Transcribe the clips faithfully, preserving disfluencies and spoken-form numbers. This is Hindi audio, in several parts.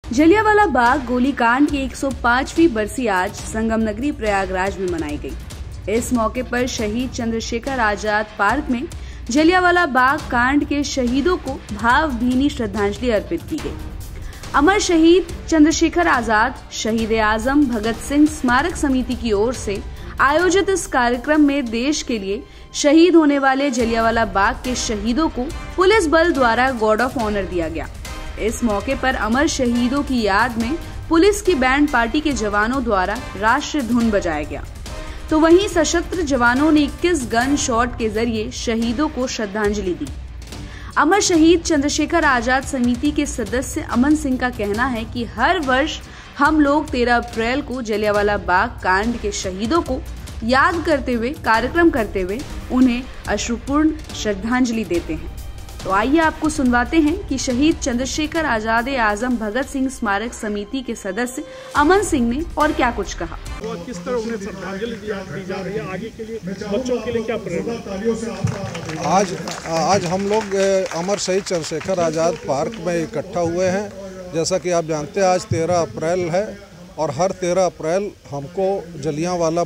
जलियांवाला बाग गोलीकांड की एक सौ पांचवीं बरसी आज संगम नगरी प्रयागराज में मनाई गई। इस मौके पर शहीद चंद्रशेखर आजाद पार्क में जलियांवाला बाग कांड के शहीदों को भावभीनी श्रद्धांजलि अर्पित की गई। अमर शहीद चंद्रशेखर आजाद शहीद आजम भगत सिंह स्मारक समिति की ओर से आयोजित इस कार्यक्रम में देश के लिए शहीद होने वाले जलियांवाला बाग के शहीदों को पुलिस बल द्वारा गार्ड ऑफ ऑनर दिया गया। इस मौके पर अमर शहीदों की याद में पुलिस की बैंड पार्टी के जवानों द्वारा राष्ट्रीय धुन बजाया गया, तो वहीं सशस्त्र जवानों ने इक्कीस गन शॉट के जरिए शहीदों को श्रद्धांजलि दी। अमर शहीद चंद्रशेखर आजाद समिति के सदस्य अमन सिंह का कहना है कि हर वर्ष हम लोग तेरह अप्रैल को जलियांवाला बाग कांड के शहीदों को याद करते हुए कार्यक्रम करते हुए उन्हें अश्रुपूर्ण श्रद्धांजलि देते हैं। तो आइए आपको सुनवाते हैं कि शहीद चंद्रशेखर आजाद आजम भगत सिंह स्मारक समिति के सदस्य अमन सिंह ने और क्या कुछ कहा। तो किस तरह उन्हें श्रद्धांजलि दी जा रही है, आगे के लिए बच्चों के लिए क्या प्रेरणा? आज आज हम लोग अमर शहीद चंद्रशेखर आजाद पार्क में इकट्ठा हुए हैं। जैसा कि आप जानते हैं आज तेरह अप्रैल है और हर तेरह अप्रैल हमको जलियांवाला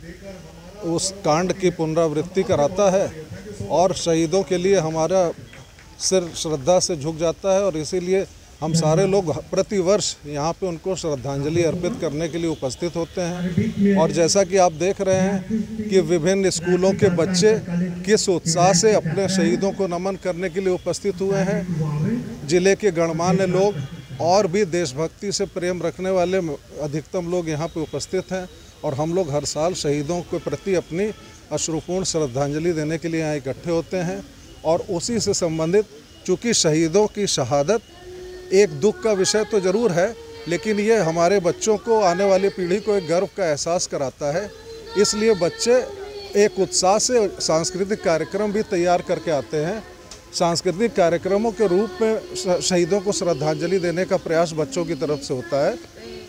बाग उस कांड की पुनरावृत्ति कराता है और शहीदों के लिए हमारा सिर श्रद्धा से झुक जाता है और इसीलिए हम सारे लोग प्रति वर्ष यहाँ पे उनको श्रद्धांजलि अर्पित करने के लिए उपस्थित होते हैं। और जैसा कि आप देख रहे हैं कि विभिन्न स्कूलों के बच्चे किस उत्साह से अपने शहीदों को नमन करने के लिए उपस्थित हुए हैं। जिले के गणमान्य लोग और भी देशभक्ति से प्रेम रखने वाले अधिकतम लोग यहाँ पे उपस्थित हैं और हम लोग हर साल शहीदों के प्रति अपनी अश्रुपूर्ण श्रद्धांजलि देने के लिए यहाँ इकट्ठे होते हैं। और उसी से संबंधित चूँकि शहीदों की शहादत एक दुख का विषय तो ज़रूर है, लेकिन ये हमारे बच्चों को, आने वाली पीढ़ी को एक गर्व का एहसास कराता है। इसलिए बच्चे एक उत्साह से सांस्कृतिक कार्यक्रम भी तैयार करके आते हैं। सांस्कृतिक कार्यक्रमों के रूप में शहीदों को श्रद्धांजलि देने का प्रयास बच्चों की तरफ से होता है।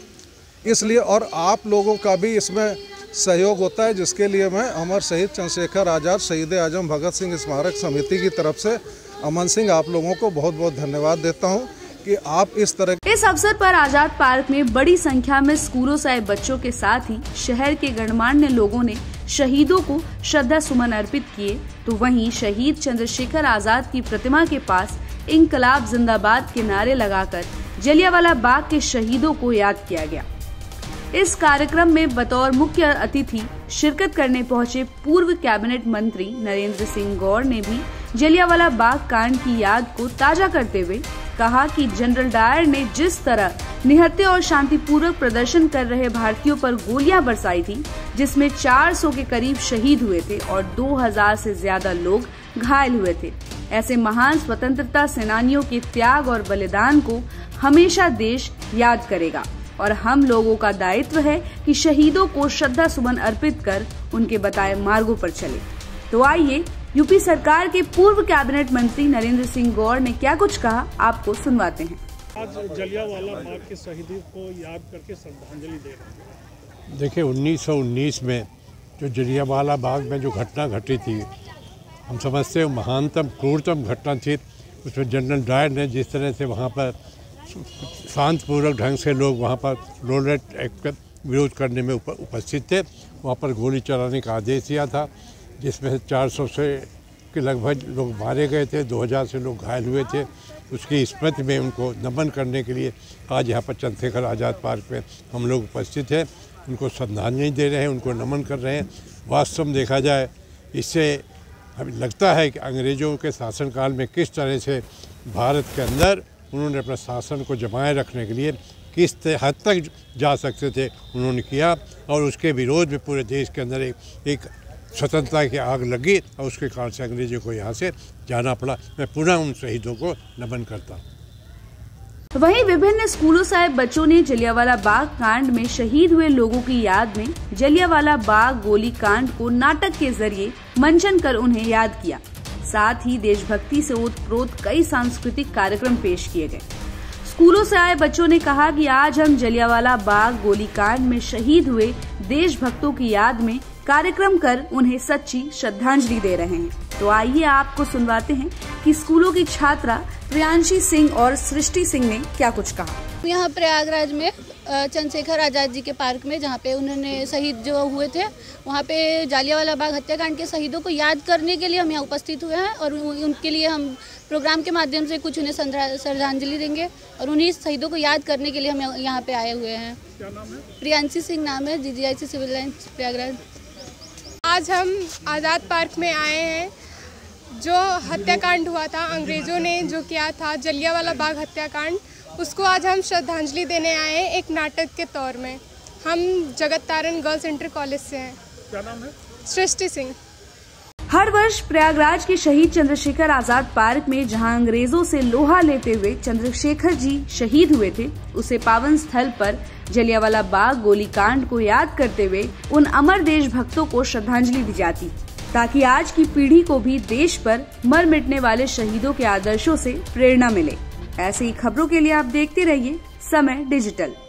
इसलिए और आप लोगों का भी इसमें सहयोग होता है, जिसके लिए मैं अमर शहीद चंद्रशेखर आजाद शहीद आजम भगत सिंह स्मारक समिति की तरफ से अमन सिंह आप लोगों को बहुत बहुत धन्यवाद देता हूं कि आप इस तरह। इस अवसर पर आजाद पार्क में बड़ी संख्या में स्कूलों से आए बच्चों के साथ ही शहर के गणमान्य लोगों ने शहीदों को श्रद्धा सुमन अर्पित किए, तो वहीं शहीद चंद्रशेखर आजाद की प्रतिमा के पास इंकलाब जिंदाबाद के नारे लगाकर जलियांवाला बाग के शहीदों को याद किया गया। इस कार्यक्रम में बतौर मुख्य अतिथि शिरकत करने पहुंचे पूर्व कैबिनेट मंत्री नरेंद्र सिंह गौर ने भी जलियांवाला बाग कांड की याद को ताजा करते हुए कहा कि जनरल डायर ने जिस तरह निहत्थे और शांतिपूर्वक प्रदर्शन कर रहे भारतीयों पर गोलियां बरसाई थी, जिसमें चार सौ के करीब शहीद हुए थे और दो हज़ार से ज्यादा लोग घायल हुए थे, ऐसे महान स्वतंत्रता सेनानियों के त्याग और बलिदान को हमेशा देश याद करेगा और हम लोगों का दायित्व है कि शहीदों को श्रद्धा सुमन अर्पित कर उनके बताए मार्गों पर चले। तो आइए यूपी सरकार के पूर्व कैबिनेट मंत्री नरेंद्र सिंह गौर ने क्या कुछ कहा, आपको सुनवाते हैं। आज जलियांवाला बाग के शहीदों को याद करके श्रद्धांजलि दे रहे हैं। देखिए उन्नीस सौ उन्नीस में जो जलियांवाला बाग में जो घटना घटी थी, हम समझते हैं महानतम क्रूरतम घटना थी। उसमें जनरल डायर ने जिस तरह से वहाँ पर शांतिपूर्वक ढंग से लोग वहाँ पर रोलेट एक्ट का विरोध करने में उप, उपस्थित थे, वहाँ पर गोली चलाने का आदेश दिया था, जिसमें चार सौ से के लगभग लोग मारे गए थे, दो हज़ार से लोग घायल हुए थे। उसकी स्मृति में उनको नमन करने के लिए आज यहाँ पर चंद्रशेखर आज़ाद पार्क में हम लोग उपस्थित हैं, उनको श्रद्धांजलि दे रहे हैं, उनको नमन कर रहे हैं। वास्तव में देखा जाए इससे हमें लगता है कि अंग्रेज़ों के शासनकाल में किस तरह से भारत के अंदर उन्होंने अपना शासन को जमाए रखने के लिए किस हद तक जा सकते थे उन्होंने किया और उसके विरोध में पूरे देश के अंदर एक, एक स्वतंत्रता की आग लगी और उसके कारण से अंग्रेजों को यहाँ से जाना पड़ा। मैं पुनः उन शहीदों को नमन करता हूँ। वहीं विभिन्न स्कूलों से आए बच्चों ने जलियांवाला बाग कांड में शहीद हुए लोगों की याद में जलियांवाला बाग गोली कांड को नाटक के जरिए मंचन कर उन्हें याद किया। साथ ही देशभक्ति से ओतप्रोत कई सांस्कृतिक कार्यक्रम पेश किए गए। स्कूलों से आए बच्चों ने कहा कि आज हम जलियांवाला बाग गोलीकांड में शहीद हुए देशभक्तों की याद में कार्यक्रम कर उन्हें सच्ची श्रद्धांजलि दे रहे हैं। तो आइए आपको सुनवाते हैं कि स्कूलों की छात्रा प्रियांशी सिंह और सृष्टि सिंह ने क्या कुछ कहा। यहाँ प्रयागराज में चंद्रशेखर आज़ाद जी के पार्क में, जहाँ पे उन्होंने शहीद जो हुए थे, वहाँ पे जालियांवाला बाग हत्याकांड के शहीदों को याद करने के लिए हम यहाँ उपस्थित हुए हैं और उनके लिए हम प्रोग्राम के माध्यम से कुछ उन्हें श्रद्धांजलि देंगे और उन्हीं शहीदों को याद करने के लिए हम यहाँ पे आए हुए हैं। क्या नाम है? प्रियांशी सिंह नाम है, G G I C civil lines Prayagraj. आज हम आज़ाद पार्क में आए हैं। जो हत्याकांड हुआ था, अंग्रेज़ों ने जो किया था जलियांवाला बाग हत्याकांड, उसको आज हम श्रद्धांजलि देने आए हैं एक नाटक के तौर में। हम जगत तारण गर्ल्स इंटर कॉलेज से हैं। क्या नाम है? सृष्टि सिंह। हर वर्ष प्रयागराज के शहीद चंद्रशेखर आजाद पार्क में जहां अंग्रेजों से लोहा लेते हुए चंद्रशेखर जी शहीद हुए थे, उसे पावन स्थल पर जलियांवाला बाग गोलीकांड को याद करते हुए उन अमर देशभक्तों को श्रद्धांजलि दी जाती, ताकि आज की पीढ़ी को भी देश पर मर मिटने वाले शहीदों के आदर्शों से प्रेरणा मिले। ऐसी ही खबरों के लिए आप देखते रहिए समय डिजिटल।